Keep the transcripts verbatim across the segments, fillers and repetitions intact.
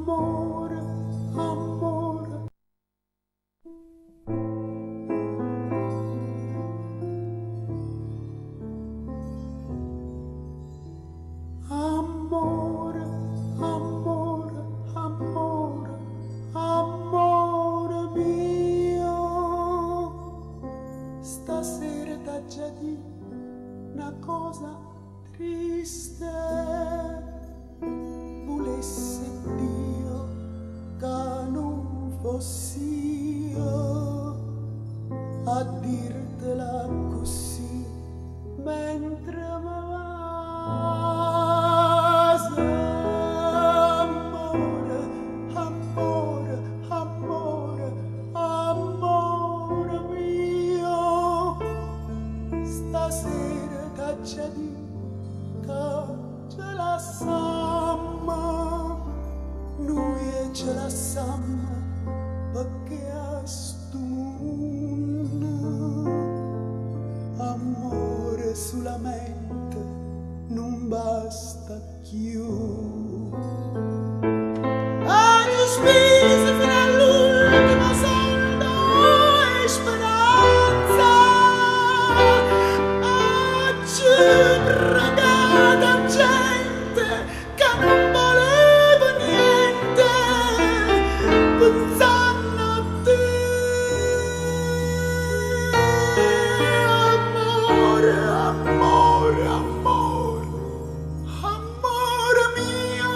amore, amore. Amore, amore, amore, amore mio, stasera t'ha già di una cosa triste, volesse Dio che non fossi io a dirtela così mentre me vas. Amore, amore, amore, amore mio, stasera t'ha già di che ce la samma, noi ce la samma perché a sto mondo amore solamente non basta più. A tu spese fino all'ultimo soldo e speranza, oggi pregata gente che non voleva niente, pensando a te. Amore, amore, amore, amore mio,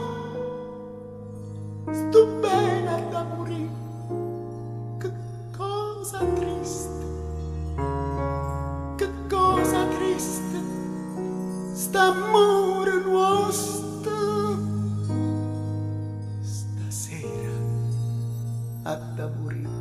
sto bene da morire, che cosa triste, che cosa triste, st'amore nostro, stasera a da morire.